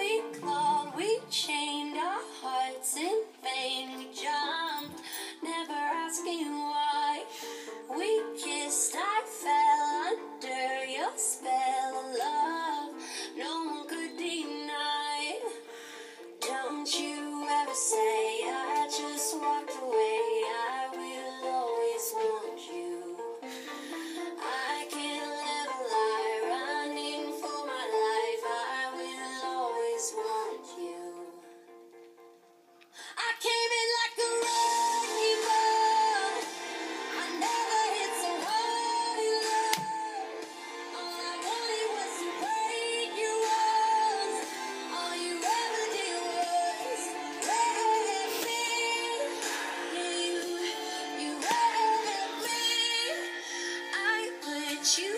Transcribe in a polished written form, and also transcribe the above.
we clawed, we chained our hearts in vain. We jumped, never asking why. We kissed, I fell under your spell of love. No one could deny. Don't you ever say I just walked away. I will always want you. I can't live a lie, running for my life. I will always want you. I came in like a wrecking ball. I never hit so hard in love. All I wanted was to break your walls. All you ever did was wreck me. You wrecked me. I put you